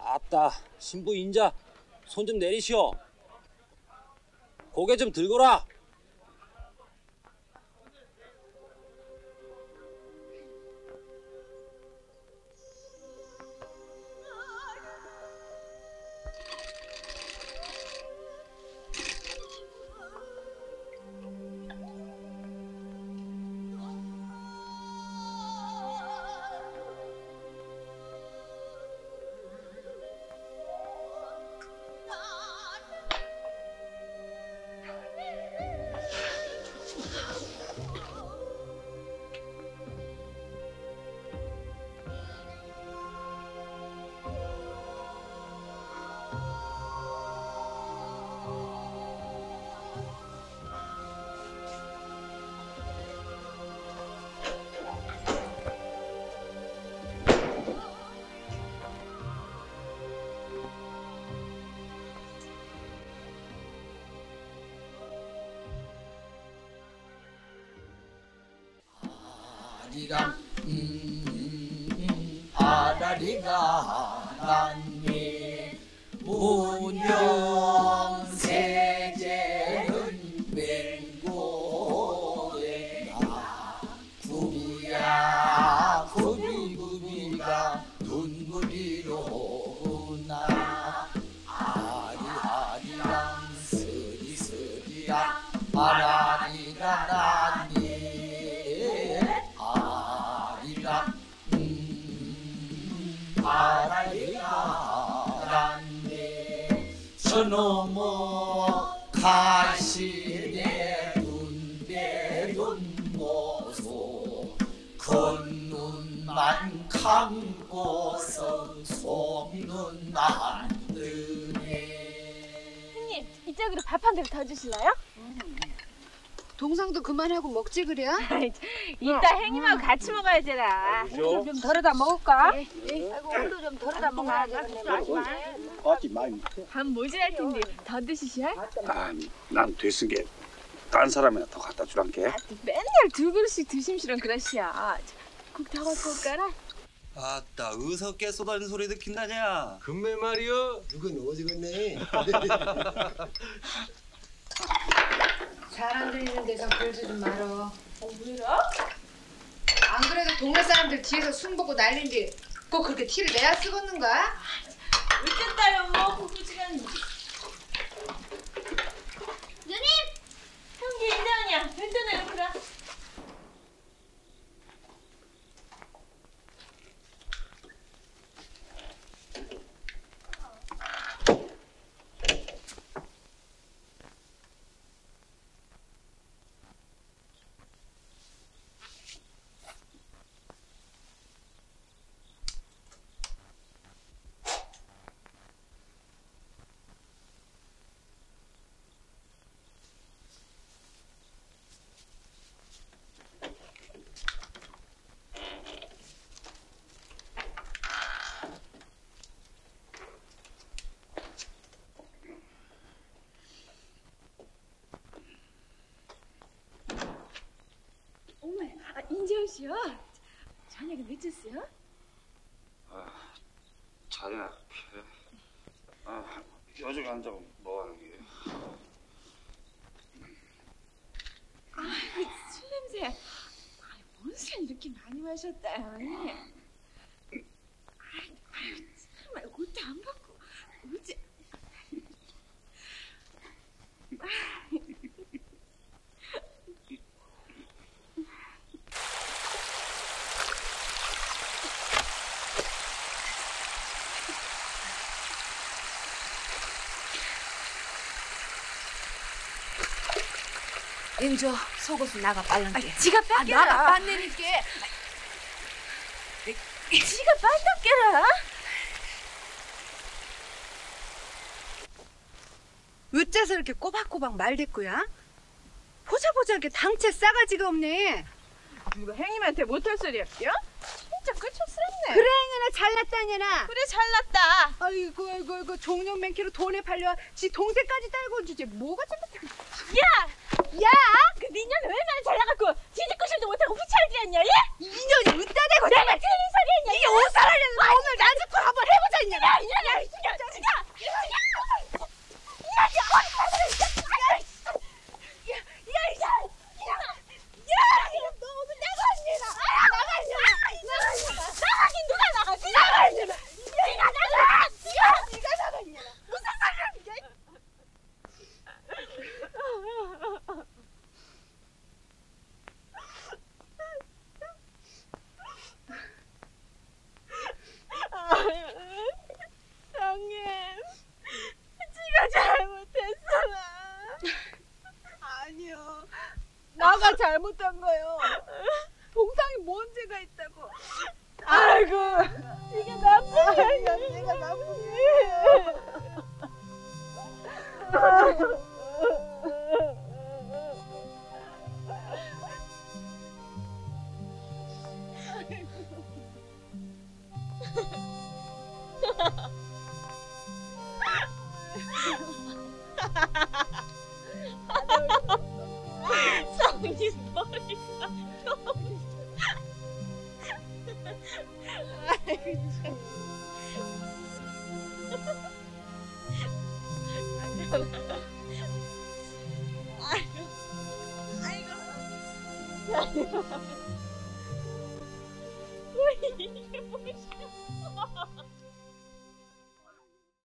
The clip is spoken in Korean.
아따, 신부 인자 손 좀 내리시오. 고개 좀 들거라. 아다리가 난니 운명세제는 맹고래가 구비야 구비구비가 눈물이로나 아리아리랑 서리서리야 아라리가 난니 아라리가 난네 저놈의 가시네 눈대 눈모소 겉눈만 감고서 속눈 안 뜨네. 형님, 이쪽으로 밥 한 그릇 더 주실래요? 동상도 그만하고 먹지 그래? 이따 형님하고 같이 먹어야지라. 좀 덜어다 먹을까? 아이고 오늘도 좀 덜어다 먹어야 되겠네. 밥 모자랄 텐데 더 드시셔? 아, 난 됐으게 딴 사람이나 더 갖다 주란게. 맨날 두 그릇씩 드심시렁 그러시야. 국 더 갖고 올까라? 아따 어석게 쏟아진 소리 듣긴다냐. 금매 말이여. 누군 오지겠네. 잘 안 들리는 데서 그러지 좀 말어. 왜요? 안 그래도 동네 사람들 뒤에서 숨 보고 난린지 꼭 그렇게 티를 내야 쓰겄는가? 어쨌다요 뭐 구구지간. 누님! 형기 인자언니야. 벤트는 여기라. 인재훈씨요? 저녁에 늦었어요? 자네 여기 앉아서 뭐하는 게? 술 냄새. 뭔 술 이렇게 많이 마셨다요? 정말 옷도 안 벗고 어째? 인조 속옷을 나가 빨랑게. 지가 뺏겨라. 나가 빤내니까. 지가 빤덕깨라. 어째서 이렇게 꼬박꼬박 말댔고야? 보자 이렇게 당체 싸가지가 없네. 누가 형님한테 못할 소리 할게요? 진짜 끝쳤스럽네. 그래 이년아 잘났다냐나. 그래 잘났다. 아이고 종년맨키로 돈에 팔려 지 동생까지 딸고 주지 뭐가 잘났다. 야! 그 니년 얼마나 잘나갖고 뒤집고실도 못하고 후차를 지었냐? 예? 이년이 웃다 대고 내가 틀린 소리 했냐? 이게 옷 사라려는 오늘 나 듣고 한번 해보자 이년아. 이년아! 잘못한 거요. 동상이 뭔 죄가 있다고. 아이고 이게 나쁜 야, 내가 나쁜 성님 머리가 아이고. 이게 뭐야?